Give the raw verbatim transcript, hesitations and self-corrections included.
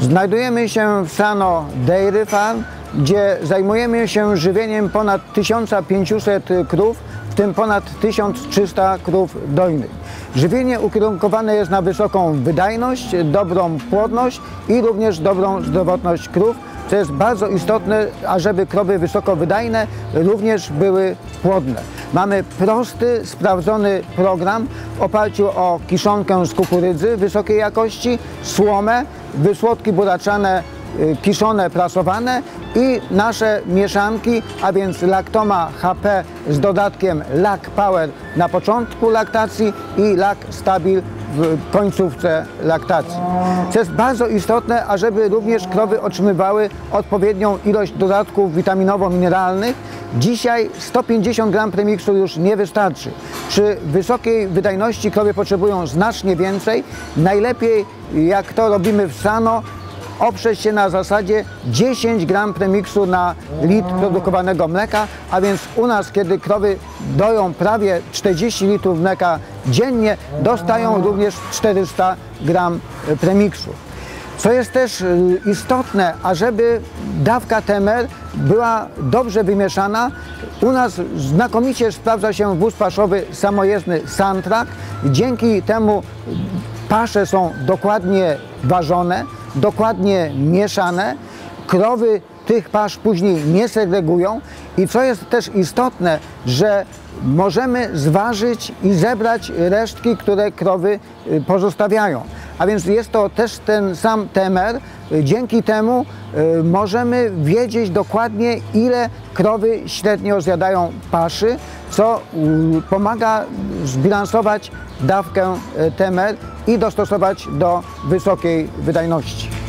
Znajdujemy się w Sano Dairy Farm, gdzie zajmujemy się żywieniem ponad tysiąc pięćset krów, w tym ponad tysiąc trzysta krów dojnych. Żywienie ukierunkowane jest na wysoką wydajność, dobrą płodność i również dobrą zdrowotność krów, co jest bardzo istotne, ażeby krowy wysokowydajne również były płodne. Mamy prosty, sprawdzony program w oparciu o kiszonkę z kukurydzy wysokiej jakości, słomę, wysłodki buraczane, kiszone, prasowane i nasze mieszanki, a więc Lactoma H P z dodatkiem Lac Power na początku laktacji i Lac Stabil w końcówce laktacji. Co jest bardzo istotne, ażeby również krowy otrzymywały odpowiednią ilość dodatków witaminowo-mineralnych. Dzisiaj sto pięćdziesiąt gram premiksu już nie wystarczy. Przy wysokiej wydajności krowy potrzebują znacznie więcej. Najlepiej, jak to robimy w Sano, oprzeć się na zasadzie dziesięć gram premiksu na litr produkowanego mleka, a więc u nas, kiedy krowy doją prawie czterdzieści litrów mleka dziennie, dostają również czterysta gram premiksu. Co jest też istotne, ażeby dawka Temer była dobrze wymieszana, u nas znakomicie sprawdza się wóz paszowy samojezdny Santrak. Dzięki temu pasze są dokładnie ważone, dokładnie mieszane. Krowy tych pasz później nie segregują i co jest też istotne, że możemy zważyć i zebrać resztki, które krowy pozostawiają. A więc jest to też ten sam Temer. Dzięki temu możemy wiedzieć dokładnie, ile krowy średnio zjadają paszy, co pomaga zbilansować dawkę Temer i dostosować do wysokiej wydajności.